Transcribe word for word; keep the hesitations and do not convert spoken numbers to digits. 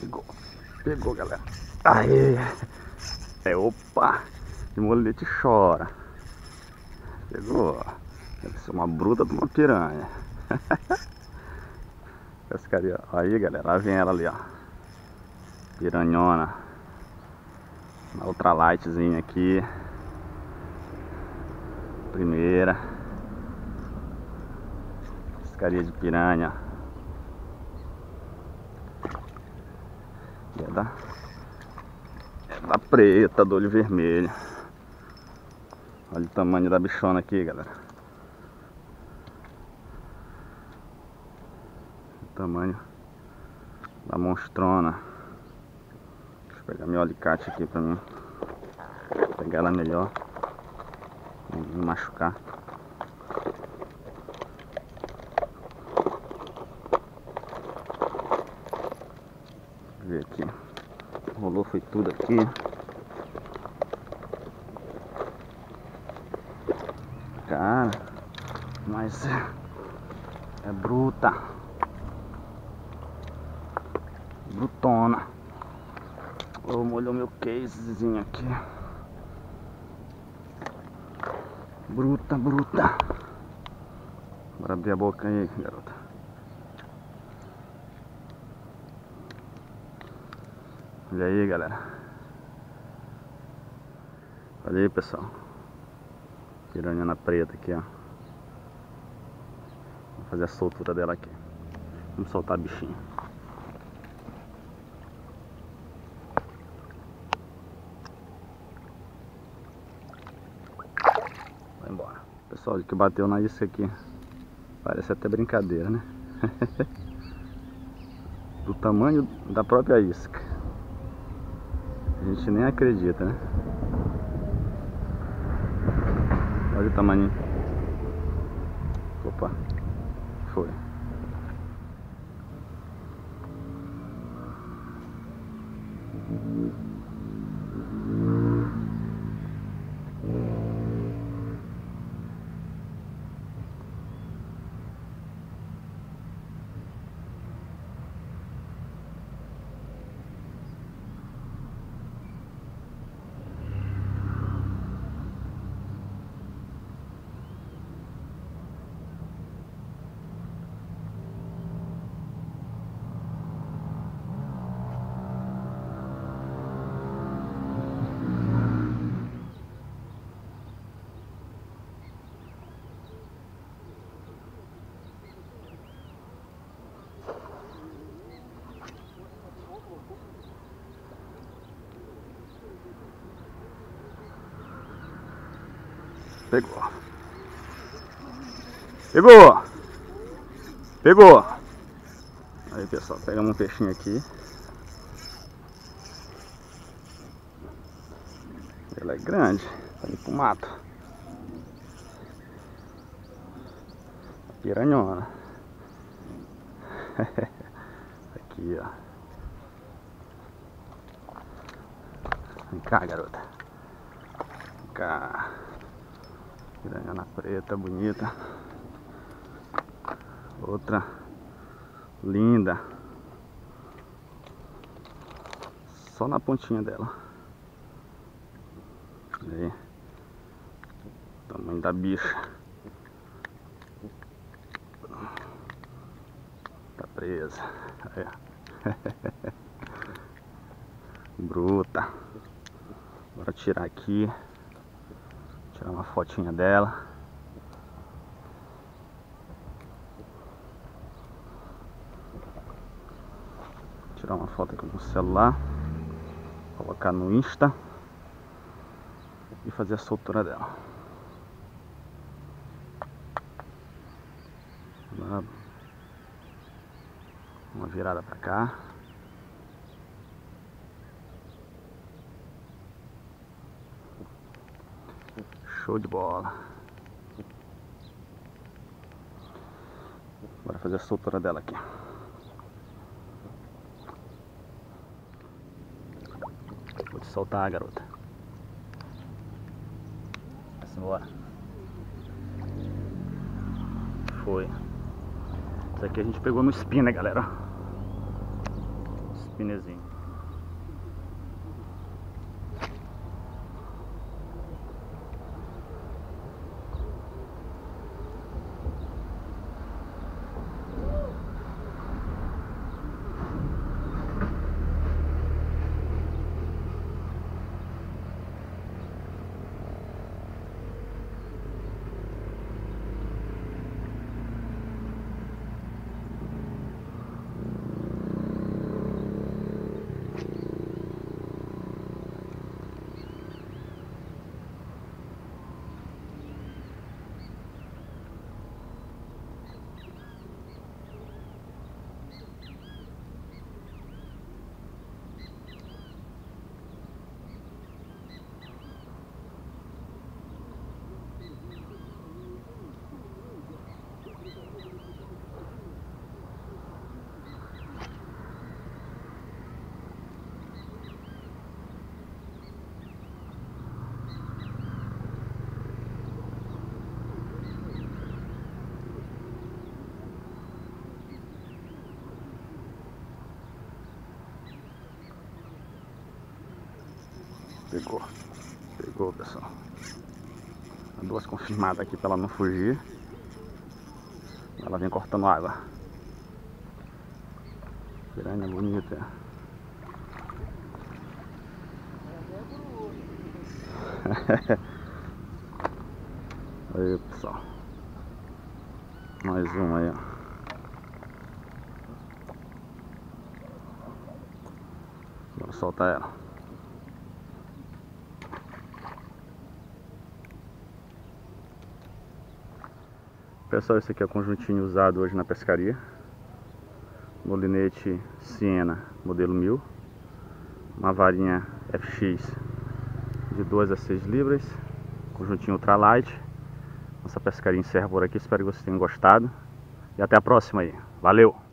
Pegou. Pegou, galera. Aê! É, opa! De molete chora. Pegou. Deve ser uma bruta de uma piranha. Pescaria. Aí, galera. Lá vem ela ali, ó. Piranhona. Uma ultralightzinha aqui. Primeira. Pescaria de piranha. É da, é da preta, do olho vermelho. Olha o tamanho da bichona aqui, galera. O tamanho da monstrona. Deixa eu pegar meu alicate aqui pra mim. Pegar ela melhor. Não me machucar. Ver aqui, rolou foi tudo aqui. Cara, mas é, é bruta, brutona. Oh, molhou meu casezinho aqui. Bruta, bruta. Bora abrir a boca aí, garota. Olha aí, galera. Olha aí, pessoal. Piranha preta aqui, ó. Vou fazer a soltura dela aqui. Vamos soltar a bichinha. Vai embora. Pessoal, que bateu na isca aqui. Parece até brincadeira, né? Do tamanho da própria isca. A gente nem acredita, né? Olha o tamanho. Opa, foi. Pegou. Pegou. Pegou. Aí, pessoal, pegamos um peixinho aqui. Ela é grande, tá indo pro mato. Piranhona. Aqui, ó. Vem cá, garota. Vem cá. Piranhona preta, bonita. Outra linda. Só na pontinha dela. Aí. Tamanho da bicha. Tá presa. Aí. Bruta. Bora tirar aqui. Tirar uma fotinha dela. Tirar uma foto aqui no celular. Colocar no Insta. E fazer a soltura dela. Uma virada pra cá. Show de bola. Bora fazer a soltura dela aqui. Vou te soltar, garota. Bora. Foi. Isso aqui a gente pegou no espinho, né, galera? spinezinho. Pegou, pegou, pessoal. Duas confirmadas aqui pra ela não fugir. Ela vem cortando água. Piranha bonita. Aí, pessoal. Mais uma aí, ó. Bora soltar ela. Pessoal, esse aqui é o conjuntinho usado hoje na pescaria. Molinete Siena modelo mil. Uma varinha F X de duas a seis libras. Conjuntinho ultralight. Nossa pescaria encerra por aqui. Espero que vocês tenham gostado. E até a próxima aí. Valeu!